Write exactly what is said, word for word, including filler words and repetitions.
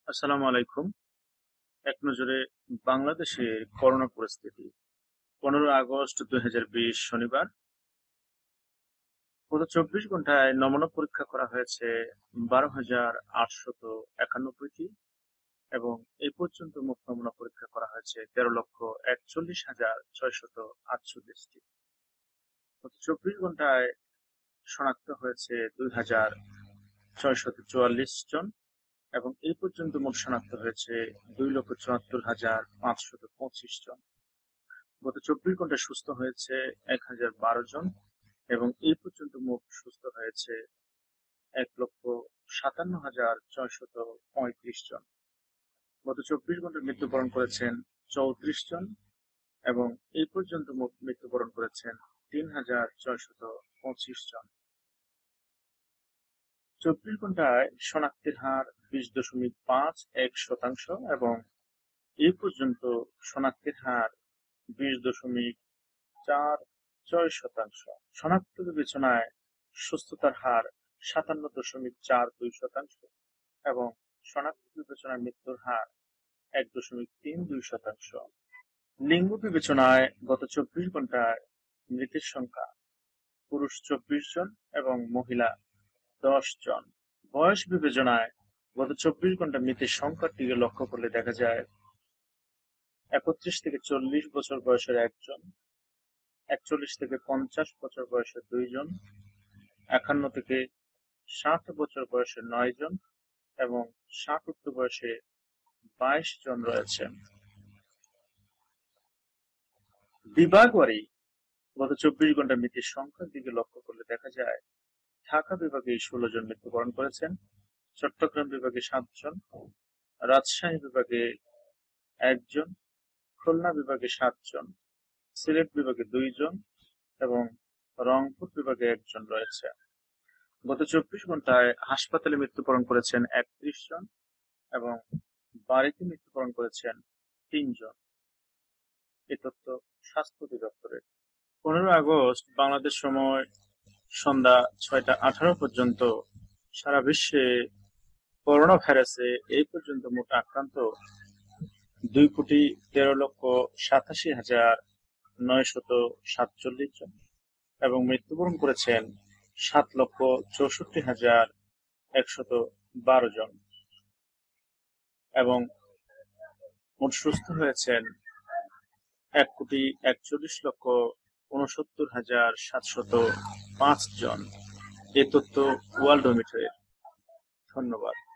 আসসালামু আলাইকুম। এক নজরে বাংলাদেশের করোনা পরিস্থিতি। পনেরো আগস্ট দুই হাজার বিশ শনিবার। গত চব্বিশ ঘন্টায় নমুনা পরীক্ষা করা হয়েছে বারো হাজার আটশত একানব্বইটি এবং এই পর্যন্ত মোট নমুনা পরীক্ষা করা হয়েছে তেরো লক্ষ একচল্লিশ হাজার ছয়শত আটচল্লিশটি। গত চব্বিশ ঘন্টায় শনাক্ত হয়েছে দুই হাজার ছয়শত চুয়াল্লিশ জন এবং এই পর্যন্ত মোট শনাক্ত হয়েছে দুই লক্ষ চুয়াত্তর হাজার পাঁচশত পঁচিশ জন। গত চব্বিশ ঘন্টায় সুস্থ হয়েছে এক হাজার বারো জন এবং এই পর্যন্ত মোট সুস্থ হয়েছে এক লক্ষ সাতান্ন হাজার ছয়শত পঁয়ত্রিশ জন। গত চব্বিশ ঘন্টায় মৃত্যুবরণ করেছেন চৌত্রিশ জন এবং এই পর্যন্ত মোট মৃত্যুবরণ করেছেন তিন হাজার ছয়শত পঁচিশ জন। চব্বিশ ঘন্টায় শনাক্তের হার বিশ দশমিক পাঁচ এক শতাংশ এবং এই পর্যন্ত শনাক্তের হার বিশ দশমিক চার ছয় শতাংশ। শনাক্ত বিবেচনায় সুস্থতার হার সাতান্ন দশমিক চার দুই শতাংশ এবং শনাক্ত বিবেচনায় মৃত্যুর হার এক দশমিক তিন দুই শতাংশ। লিঙ্গ বিবেচনায় গত চব্বিশ ঘন্টায় মৃতের সংখ্যা পুরুষ চব্বিশ জন এবং মহিলা দশ জন। বয়স বিবেচনায় গত চব্বিশ ঘন্টা মৃতের সংখ্যার দিকে লক্ষ্য করলে দেখা যায় একত্রিশ থেকে চল্লিশ বছর বয়সের একজন, একচল্লিশ থেকে পঞ্চাশ বছর বয়সের দুইজন, একান্ন থেকে ষাট বছর বয়সের নয় জন এবং ষাট ঊর্ধ্ব বয়সে বাইশ জন রয়েছে। বিভাগওয়ারি গত চব্বিশ ঘন্টা মৃতের সংখ্যার দিকে লক্ষ্য করলে দেখা যায় ঢাকা বিভাগে ষোলো জন মৃত্যুবরণ করেছেন, চট্টগ্রাম বিভাগে সাতজন, রাজশাহী বিভাগে একজন, খুলনা বিভাগে সাতজন, সিলেট বিভাগে দুইজন এবং রংপুর বিভাগে একজন রয়েছে। গত চব্বিশ ঘন্টায় হাসপাতালে মৃত্যুবরণ করেছেন একত্রিশ জন এবং বাড়িতে মৃত্যুবরণ করেছেন তিনজন। এ তথ্য স্বাস্থ্য অধিদপ্তরের। পনেরো আগস্ট বাংলাদেশ সময় সন্ধ্যা ছয়টা আঠারো পর্যন্ত সারা বিশ্বে করোনা ভাইরাসে এই পর্যন্ত মোট আক্রান্ত দুই কোটি তেরো লক্ষ সাতাশি হাজার নয়শত সাতচল্লিশ জন এবং মৃত্যুবরণ করেছেন সাত লক্ষ চৌষট্টি হাজার একশত বারো জন এবং মোট সুস্থ হয়েছেন এক কোটি একচল্লিশ লক্ষ উনসত্তর হাজার সাতশত পাঁচ জন। এ তথ্য ওয়ার্ল্ডোমিটারের। ধন্যবাদ।